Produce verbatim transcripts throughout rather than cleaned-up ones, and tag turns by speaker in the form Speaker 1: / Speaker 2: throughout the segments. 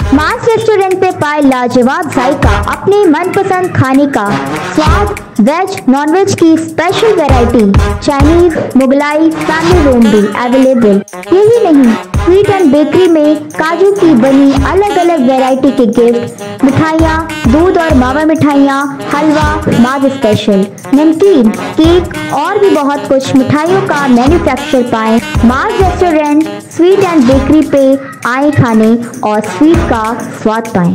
Speaker 1: मास restaurant पे पाए लाजवाब जायका, अपने मनपसंद खाने का स्वाद, वेज नॉनवेज की special variety, Chinese, Mughlai, family room भी अवेलेबल। यही नहीं, स्वीट एंड बेकरी में काजू की बनी अलग अलग वैरायटी के गिफ्ट, मिठाइयाँ, दूध और मावा मिठाइयाँ, हलवा, माज स्पेशल, नमकीन, केक और भी बहुत कुछ मिठाइयों का मैन्युफैक्चर पाएं। माज रेस्टोरेंट स्वीट एंड बेकरी पे आए खाने और स्वीट का स्वाद पाएं।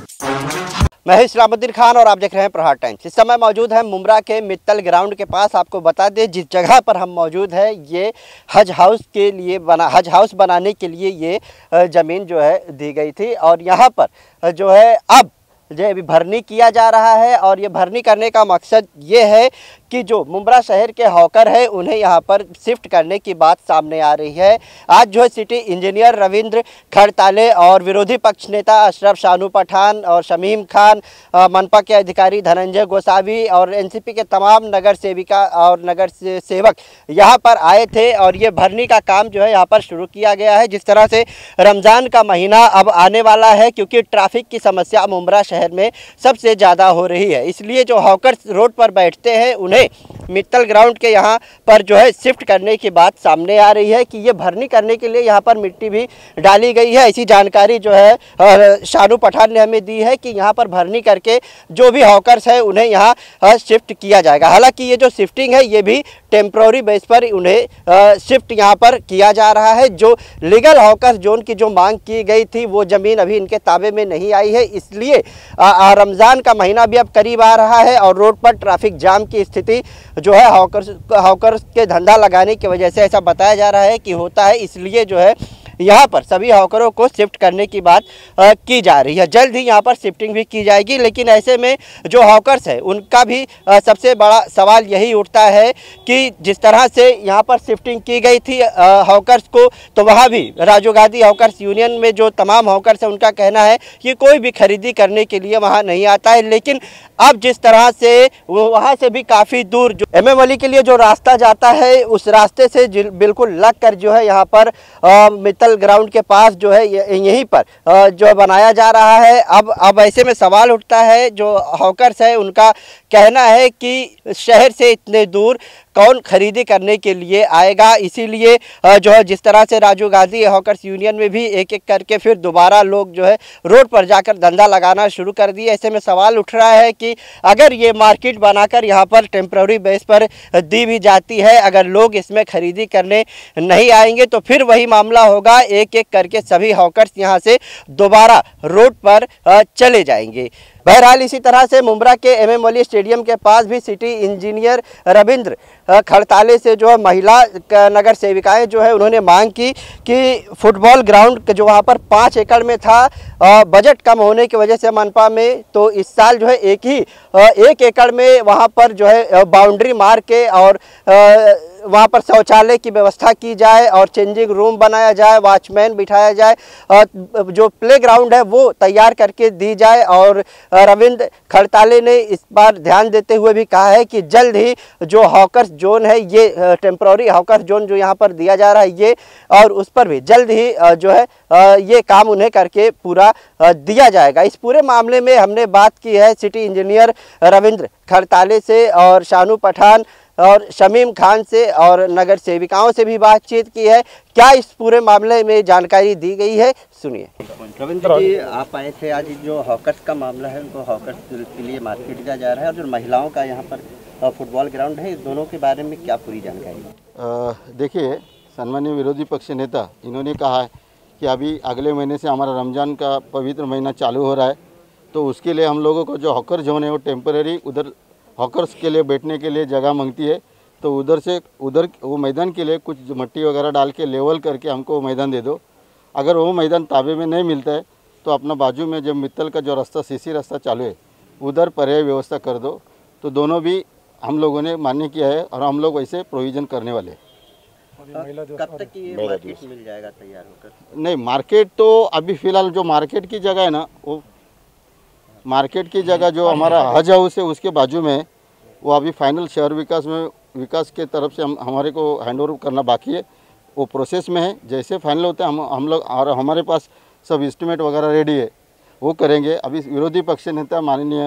Speaker 2: मैं इस्लामुद्दीन खान और आप देख रहे हैं प्रहार टाइम्स। इस समय मौजूद है मुंब्रा के मित्तल ग्राउंड के पास। आपको बता दें जिस जगह पर हम मौजूद है ये हज हाउस के लिए बना हज हाउस बनाने के लिए ये ज़मीन जो है दी गई थी और यहाँ पर जो है अब जो अभी भरनी किया जा रहा है और ये भरनी करने का मकसद ये है कि जो मुंब्रा शहर के हॉकर है उन्हें यहाँ पर शिफ्ट करने की बात सामने आ रही है। आज जो है सिटी इंजीनियर रविंद्र खड़ताले और विरोधी पक्ष नेता अशरफ शानू पठान और शमीम खान, मनपा के अधिकारी धनंजय गोसावी और एनसीपी के तमाम नगर सेविका और नगर से सेवक यहाँ पर आए थे और ये भरनी का काम जो है यहाँ पर शुरू किया गया है। जिस तरह से रमज़ान का महीना अब आने वाला है, क्योंकि ट्रैफिक की समस्या मुंब्रा शहर में सबसे ज़्यादा हो रही है, इसलिए जो हॉकर्स रोड पर बैठते हैं उन्हें मित्तल ग्राउंड के यहाँ पर जो है शिफ्ट करने की बात सामने आ रही है कि ये भरनी करने के लिए यहाँ पर मिट्टी भी डाली गई है। ऐसी जानकारी जो है शानू पठान ने हमें दी है कि यहाँ पर भरनी करके जो भी हॉकर्स है उन्हें यहाँ शिफ्ट किया जाएगा। हालांकि ये जो शिफ्टिंग है ये भी टेम्प्रोरी बेस पर उन्हें शिफ्ट यहाँ पर किया जा रहा है। जो लीगल हॉकर्स जोन की जो मांग की गई थी वो ज़मीन अभी इनके ताबे में नहीं आई है, इसलिए रमज़ान का महीना भी अब करीब आ रहा है और रोड पर ट्रैफिक जाम की स्थिति जो है हॉकर्स हॉकर्स के धंधा लगाने की वजह से ऐसा बताया जा रहा है कि होता है, इसलिए जो है यहाँ पर सभी हॉकरों को शिफ्ट करने की बात आ, की जा रही है। जल्द ही यहाँ पर शिफ्टिंग भी की जाएगी, लेकिन ऐसे में जो हॉकर्स है उनका भी आ, सबसे बड़ा सवाल यही उठता है कि जिस तरह से यहाँ पर शिफ्टिंग की गई थी हॉकर्स को, तो वहाँ भी राजीव गांधी हॉकर्स यूनियन में जो तमाम हॉकर्स है उनका कहना है कि कोई भी खरीदी करने के लिए वहाँ नहीं आता है। लेकिन अब जिस तरह से वो वहाँ से भी काफ़ी दूर जो एम एम अली के लिए जो रास्ता जाता है उस रास्ते से बिल्कुल लग कर जो है यहाँ पर मित्तल ग्राउंड के पास जो है यहीं पर जो बनाया जा रहा है। अब अब ऐसे में सवाल उठता है, जो हॉकर्स है उनका कहना है कि शहर से इतने दूर कौन खरीदी करने के लिए आएगा, इसीलिए जो है जिस तरह से राजीव गांधी हॉकर्स यूनियन में भी एक एक करके फिर दोबारा लोग जो है रोड पर जाकर धंधा लगाना शुरू कर दिए। ऐसे में सवाल उठ रहा है कि अगर ये मार्केट बनाकर यहाँ पर टेम्प्रेरी बेस पर दी भी जाती है, अगर लोग इसमें खरीदी करने नहीं आएंगे तो फिर वही मामला होगा, एक एक करके सभी हॉकर्स यहाँ से दोबारा रोड पर चले जाएंगे। बहरहाल इसी तरह से मुंब्रा के एम एम अली स्टेडियम के पास भी सिटी इंजीनियर रविंद्र खड़ताले से जो है महिला नगर सेविकाएं जो है उन्होंने मांग की कि फुटबॉल ग्राउंड जो वहाँ पर पाँच एकड़ में था, बजट कम होने की वजह से मनपा में, तो इस साल जो है एक ही एक एकड़ में वहाँ पर जो है बाउंड्री मार के और वहाँ पर शौचालय की व्यवस्था की जाए और चेंजिंग रूम बनाया जाए, वॉचमैन बिठाया जाए, जो प्ले ग्राउंड है वो तैयार करके दी जाए। और रविंद्र खड़ताले ने इस बार ध्यान देते हुए भी कहा है कि जल्द ही जो हॉकर्स जोन है ये टेम्प्रेरी हॉकर्स जोन जो यहाँ पर दिया जा रहा है ये, और उस पर भी जल्द ही जो है ये काम उन्हें करके पूरा दिया जाएगा। इस पूरे मामले में हमने बात की है सिटी इंजीनियर रविंद्र खड़ताले से और शानू पठान और शमीम खान से और नगर सेविकाओं से भी बातचीत की है। क्या इस पूरे मामले में जानकारी दी गई है, सुनिए। रविंद्र जी, आप आए थे आज जो हॉकर्स का मामला है उनको हॉकर्स के लिए मार्केट दिया जा रहा है और जो महिलाओं का यहाँ पर फुटबॉल ग्राउंड है, इस दोनों के बारे में क्या पूरी जानकारी?
Speaker 3: देखिए, सम्मानीय विरोधी पक्ष नेता इन्होंने कहा है कि अभी अगले महीने से हमारा रमज़ान का पवित्र महीना चालू हो रहा है, तो उसके लिए हम लोगों को जो हॉकर जोन है वो टेम्परेरी उधर हॉकर्स के लिए बैठने के लिए जगह मांगती है, तो उधर से उधर वो मैदान के लिए कुछ मट्टी वगैरह डाल के लेवल करके हमको वो मैदान दे दो। अगर वो मैदान ताबे में नहीं मिलता है तो अपना बाजू में जब मित्तल का जो रास्ता सीसी रास्ता चालू है उधर पर्याय व्यवस्था कर दो। तो दोनों भी हम लोगों ने मान्य किया है और हम लोग वैसे प्रोविज़न करने वाले हैं।
Speaker 2: कब तक ये मार्केट मिल जाएगा तैयार होकर?
Speaker 3: नहीं, मार्केट तो अभी फ़िलहाल जो मार्केट की जगह है ना, वो मार्केट की जगह जो हमारा हज हाउस है उसके बाजू में, वो अभी फाइनल शहर विकास में विकास के तरफ से हम हमारे को हैंडओवर करना बाकी है, वो प्रोसेस में है। जैसे फाइनल होता है हम हम लोग और हमारे पास सब एस्टिमेट वगैरह रेडी है, वो करेंगे। अभी विरोधी पक्ष नेता माननीय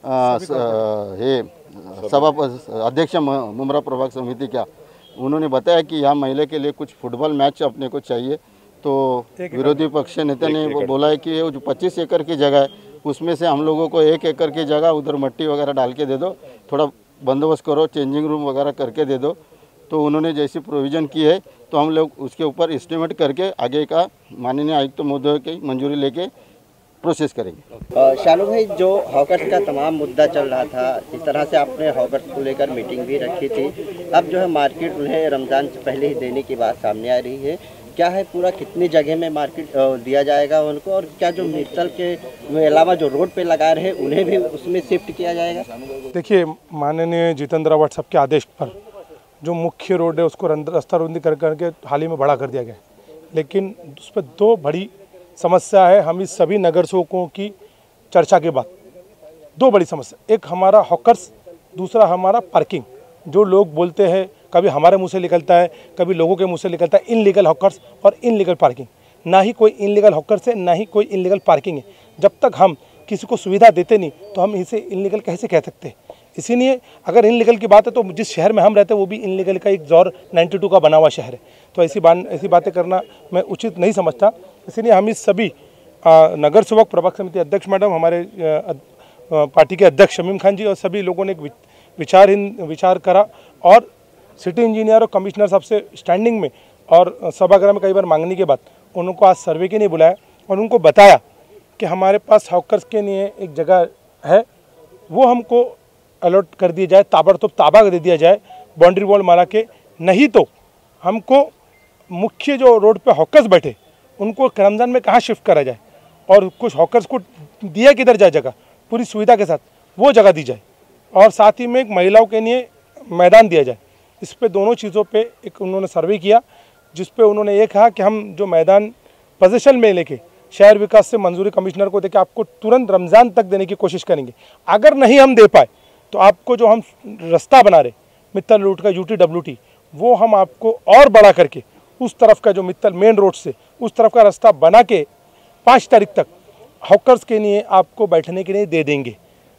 Speaker 3: ये सभा अध्यक्ष मुमरा प्रभाग समिति क्या उन्होंने बताया कि यहाँ महिला के लिए कुछ फुटबॉल मैच अपने को चाहिए, तो विरोधी पक्ष नेता ने बोला है कि वो जो पच्चीस एकड़ की जगह है उसमें से हम लोगों को एक एकड़ की जगह उधर मट्टी वगैरह डाल के दे दो, थोड़ा बंदोबस्त करो, चेंजिंग रूम वगैरह करके दे दो। तो उन्होंने जैसी प्रोविज़न की है तो हम लोग उसके ऊपर एस्टिमेट करके आगे का माननीय आयुक्त महोदय की मंजूरी लेके प्रोसेस करेंगे।
Speaker 2: शानू भाई, जो हॉकर्स का तमाम मुद्दा चल रहा था, इस तरह से आपने हॉकर्स को लेकर मीटिंग भी रखी थी, अब जो है मार्केट उन्हें रमज़ान से पहले ही देने की बात सामने आ रही है। क्या है पूरा कितनी जगह में मार्केट दिया जाएगा उनको, और क्या जो मित्तल के अलावा जो रोड पे लगा रहे उन्हें भी उसमें शिफ्ट किया जाएगा?
Speaker 4: देखिए, माननीय जितेंद्र रावत साहब के आदेश पर जो मुख्य रोड है उसको रास्ता रुंदी कर करके हाल ही में बड़ा कर दिया गया, लेकिन उस पर दो बड़ी समस्या है। हम इस सभी नगर सेवकों की चर्चा के बाद दो बड़ी समस्या, एक हमारा हॉकर्स, दूसरा हमारा पार्किंग। जो लोग बोलते हैं, कभी हमारे मुंह से निकलता है, कभी लोगों के मुंह से निकलता है इनलीगल हॉकर्स और इनलीगल पार्किंग। ना ही कोई इनलीगल हॉकर्स है, ना ही कोई इनलीगल पार्किंग है। जब तक हम किसी को सुविधा देते नहीं तो हम इसे इनलीगल कैसे कह सकते हैं? इसीलिए अगर इनलीगल की बात है तो जिस शहर में हम रहते हैं वो भी इनलीगल का एक दौर बानवे का बना हुआ शहर है, तो ऐसी बात ऐसी बातें करना मैं उचित नहीं समझता। इसलिए हम इस सभी आ, नगर सेवक प्रभाग समिति अध्यक्ष मैडम, हमारे आ, पार्टी के अध्यक्ष शमीम खान जी और सभी लोगों ने एक विचारहीन विचार करा और सिटी इंजीनियर और कमिश्नर साहब से स्टैंडिंग में और सभागृह में कई बार मांगने के बाद उनको आज सर्वे के लिए बुलाया और उनको बताया कि हमारे पास हॉकर्स के लिए एक जगह है, वो हमको अलॉट कर दिया जाए, ताबड़तोड़ ताबा दे दिया जाए बाउंड्री वॉल मारा के। नहीं तो हमको मुख्य जो रोड पे हॉकर्स बैठे उनको रमज़ान में कहाँ शिफ्ट करा जाए और कुछ हॉकर्स को दिया किधर जाए जगह, पूरी सुविधा के साथ वो जगह दी जाए, और साथ ही में एक महिलाओं के लिए मैदान दिया जाए। इस पे दोनों चीज़ों पे एक उन्होंने सर्वे किया, जिस पे उन्होंने ये कहा कि हम जो मैदान पोजीशन में लेके शहर विकास से मंजूरी कमिश्नर को देके आपको तुरंत रमज़ान तक देने की कोशिश करेंगे। अगर नहीं हम दे पाए तो आपको जो हम रास्ता बना रहे मित्तल रूट का यूटी डब्ल्यूटी, वो हम आपको और बड़ा करके उस तरफ का जो मित्तल मेन रोड से उस तरफ का रास्ता बना के पाँच तारीख तक हॉकर्स के लिए आपको बैठने के लिए दे देंगे।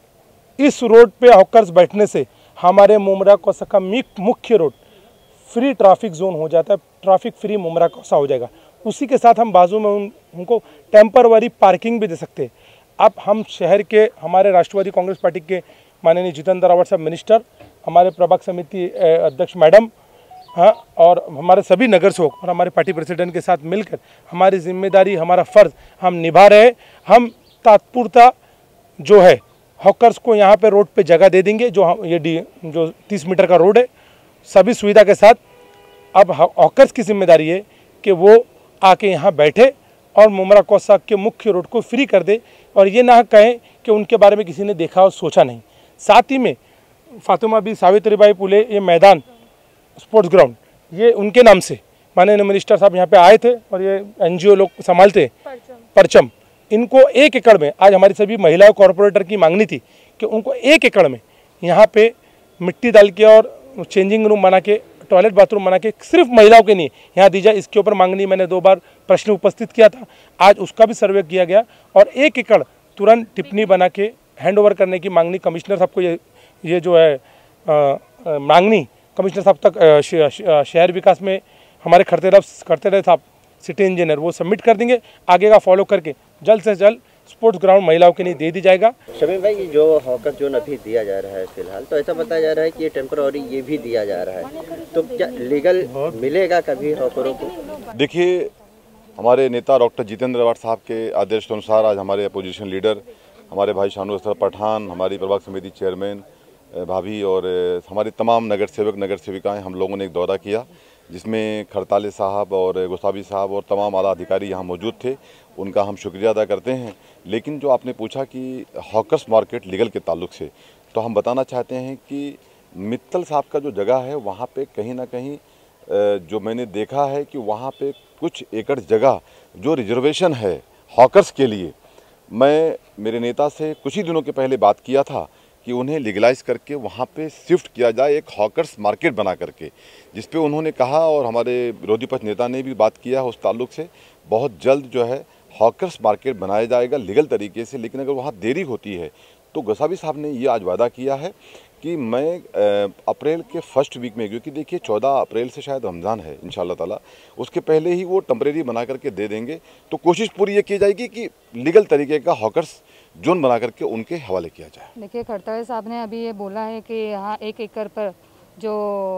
Speaker 4: इस रोड पे हॉकर्स बैठने से हमारे मुमरा कोसा का मुख्य रोड फ्री ट्रैफिक जोन हो जाता है, ट्रैफिक फ्री मुमरा कोसा हो जाएगा। उसी के साथ हम बाजू में उन, उनको टेम्परवरी पार्किंग भी दे सकते हैं। अब हम शहर के हमारे राष्ट्रवादी कांग्रेस पार्टी के माननीय जितेंद्र रावत साहब मिनिस्टर, हमारे प्रभाग समिति अध्यक्ष मैडम, हाँ, और हमारे सभी नगर सेवक और हमारे पार्टी प्रेसिडेंट के साथ मिलकर हमारी जिम्मेदारी, हमारा फ़र्ज़ हम निभा रहे हैं। हम तात्पुरता जो है हॉकर्स को यहाँ पे रोड पे जगह दे देंगे, जो हम ये डी जो तीस मीटर का रोड है सभी सुविधा के साथ। अब हॉकर्स की जिम्मेदारी है कि वो आके यहाँ बैठे और मुमरा कोसा के मुख्य रोड को फ्री कर दे, और ये ना कहें कि उनके बारे में किसी ने देखा और सोचा नहीं। साथ ही में फातिमा बी सावित्रीबाई फुले ये मैदान स्पोर्ट्स ग्राउंड ये उनके नाम से माननीय मिनिस्टर साहब यहाँ पे आए थे और ये एनजीओ लोग संभालते परचम, इनको एक एकड़ में आज हमारी सभी महिला कॉरपोरेटर की मांगनी थी कि उनको एक एकड़ में यहाँ पे मिट्टी डाल के और चेंजिंग रूम बना के टॉयलेट बाथरूम बना के सिर्फ महिलाओं के लिए यहाँ दी जाए। इसके ऊपर मांगनी मैंने दो बार प्रश्न उपस्थित किया था, आज उसका भी सर्वे किया गया और एक एकड़ तुरंत टिप्पणी बना के हैंड ओवर करने की मांगनी कमिश्नर साहब को ये ये जो है आ, आ, मांगनी कमिश्नर साहब तक शहर विकास में हमारे करते रहे करते रहे साहब सिटी इंजीनियर वो सबमिट कर देंगे। आगे का फॉलो करके जल्द से जल्द स्पोर्ट्स ग्राउंड महिलाओं के लिए दे दी जाएगा।
Speaker 2: शमीम भाई, जो हॉकर जोन अभी दिया जा रहा है फिलहाल, तो ऐसा बताया जा रहा है कि ये टेम्पररी ये भी दिया जा रहा है, तो क्या लीगल मिलेगा कभी हॉकरों को?
Speaker 5: देखिए, हमारे नेता डॉक्टर जितेंद्र रावत साहब के आदेश के अनुसार आज हमारे अपोजिशन लीडर हमारे भाई शानू अख्तर पठान, हमारी प्रभाग समिति चेयरमैन भाभी और हमारे तमाम नगर सेवक नगर सेविकाएं, हम लोगों ने एक दौरा किया जिसमें खड़ताले साहब और गुस्ताबी साहब और तमाम आला अधिकारी यहाँ मौजूद थे। उनका हम शुक्रिया अदा करते हैं। लेकिन जो आपने पूछा कि हॉकर्स मार्केट लीगल के ताल्लुक से, तो हम बताना चाहते हैं कि मित्तल साहब का जो जगह है वहाँ पे कहीं ना कहीं जो मैंने देखा है कि वहाँ पे कुछ एकड़ जगह जो रिजर्वेशन है हॉकर्स के लिए, मैं मेरे नेता से कुछ ही दिनों के पहले बात किया था कि उन्हें लीगलाइज करके वहाँ पे शिफ्ट किया जाए, एक हॉकर्स मार्केट बना करके, जिस पे उन्होंने कहा और हमारे विरोधी पक्ष नेता ने भी बात किया है उस ताल्लुक से बहुत जल्द जो है हॉकर्स मार्केट बनाया जाएगा लीगल तरीके से। लेकिन अगर वहाँ देरी होती है तो गसावी साहब ने ये आज वादा किया है कि मैं अप्रैल के फर्स्ट वीक में, क्योंकि देखिए चौदह अप्रैल से शायद रमज़ान है इंशाल्लाह ताला, उसके पहले ही वो टेम्परेरी बना करके दे देंगे। तो कोशिश पूरी ये की जाएगी कि लीगल तरीके का हॉकर्स जोन बना करके उनके हवाले किया जाए।
Speaker 6: देखिए खड़तावे साहब ने अभी ये बोला है कि यहाँ एक एकड़ पर जो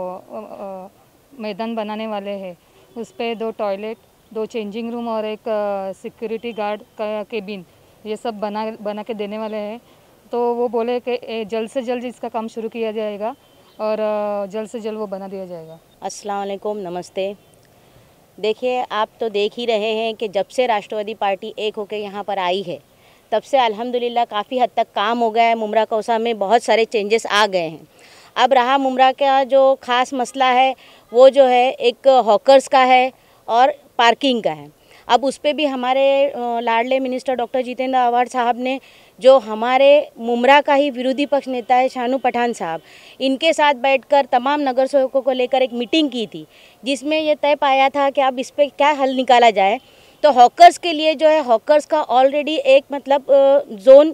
Speaker 6: मैदान बनाने वाले हैं उस पर दो टॉयलेट, दो चेंजिंग रूम और एक सिक्योरिटी गार्ड का केबिन ये सब बना बना के देने वाले हैं। तो वो बोले कि जल्द से जल्द इसका काम शुरू किया जाएगा और जल्द से जल्द वो बना दिया जाएगा।
Speaker 7: अस्सलाम वालेकुम, नमस्ते। देखिए आप तो देख ही रहे हैं कि जब से राष्ट्रवादी पार्टी एक होकर यहाँ पर आई है तब से अल्हम्दुलिल्लाह काफ़ी हद तक काम हो गया है। मुमरा कौसा में बहुत सारे चेंजेस आ गए हैं। अब रहा मुमरा का जो ख़ास मसला है वो जो है एक हॉकर्स का है और पार्किंग का है। अब उस पर भी हमारे लाडले मिनिस्टर डॉक्टर जितेंद्र आव्हाड साहब ने, जो हमारे मुमरा का ही विरोधी पक्ष नेता है शानू पठान साहब, इनके साथ बैठकर तमाम नगर सेवकों को लेकर एक मीटिंग की थी जिसमें ये तय पाया था कि अब इस पर क्या हल निकाला जाए। तो हॉकर्स के लिए जो है हॉकर्स का ऑलरेडी एक मतलब जोन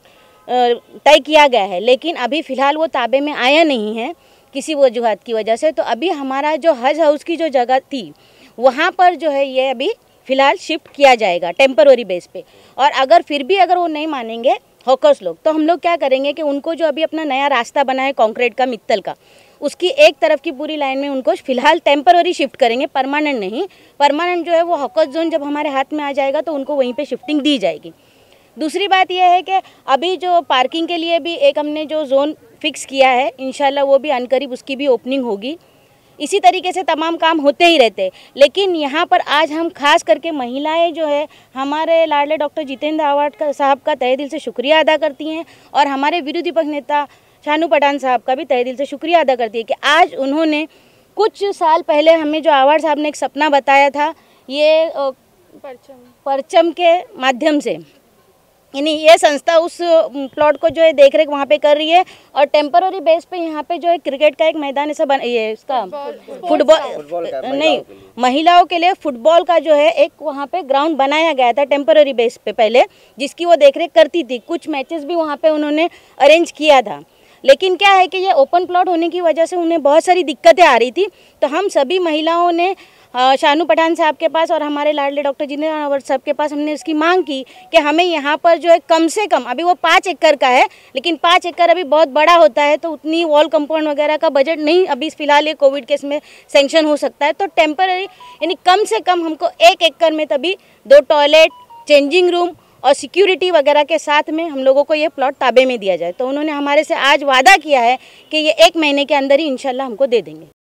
Speaker 7: तय किया गया है, लेकिन अभी फ़िलहाल वो ताबे में आया नहीं है किसी वजूहत की वजह से। तो अभी हमारा जो हज हाउस की जो जगह थी वहाँ पर जो है ये अभी फ़िलहाल शिफ्ट किया जाएगा टेम्पररी बेस पे। और अगर फिर भी अगर वो नहीं मानेंगे हॉकर्स लोग तो हम लोग क्या करेंगे कि उनको जो अभी अपना नया रास्ता बना है कंक्रीट का मित्तल का, उसकी एक तरफ की पूरी लाइन में उनको फ़िलहाल टेम्पररी शिफ्ट करेंगे, परमानेंट नहीं। परमानेंट जो है वो हॉकर्स जोन जब हमारे हाथ में आ जाएगा तो उनको वहीं पे शिफ्टिंग दी जाएगी। दूसरी बात यह है कि अभी जो पार्किंग के लिए भी एक हमने जो जोन फिक्स किया है, इंशाल्लाह वो भी अनकरीब उसकी भी ओपनिंग होगी। इसी तरीके से तमाम काम होते ही रहते हैं। लेकिन यहाँ पर आज हम खास करके महिलाएं जो है हमारे लाडले डॉक्टर जितेंद्र आव्हाड का साहब का तहे दिल से शुक्रिया अदा करती हैं और हमारे विरोधी पक्ष नेता शानू पठान साहब का भी तहे दिल से शुक्रिया अदा करती है कि आज उन्होंने कुछ साल पहले हमें जो आव्हाड साहब ने एक सपना बताया था, ये परचम परचम के माध्यम से, यानी ये संस्था उस प्लॉट को जो है देख रेख वहाँ पे कर रही है और टेम्पररी बेस पे यहाँ पे जो है क्रिकेट का एक मैदान ऐसा बन ये इसका फुटबॉल नहीं महिलाओं के लिए फुटबॉल का जो है एक वहाँ पे ग्राउंड बनाया गया था टेम्पररी बेस पे पहले, जिसकी वो देख रेख करती थी। कुछ मैचेस भी वहाँ पे उन्होंने अरेंज किया था। लेकिन क्या है कि ये ओपन प्लॉट होने की वजह से उन्हें बहुत सारी दिक्कतें आ रही थी। तो हम सभी महिलाओं ने शानू पठान साहब के पास और हमारे लाडले डॉक्टर जितेंद्र आव्हाड साहब के पास हमने इसकी मांग की कि हमें यहाँ पर जो है कम से कम, अभी वो पाँच एकड़ का है लेकिन पाँच एकड़ अभी बहुत बड़ा होता है तो उतनी वॉल कंपाउंड वगैरह का बजट नहीं अभी फ़िलहाल ये कोविड केस में सेंक्शन हो सकता है। तो टेम्पररी यानी कम से कम हमको एक एकड़ में तभी दो टॉयलेट, चेंजिंग रूम और सिक्योरिटी वगैरह के साथ में हम लोगों को ये प्लॉट ताबे में दिया जाए। तो उन्होंने हमारे से आज वादा किया है कि ये एक महीने के अंदर ही इंशाल्लाह हमको दे देंगे।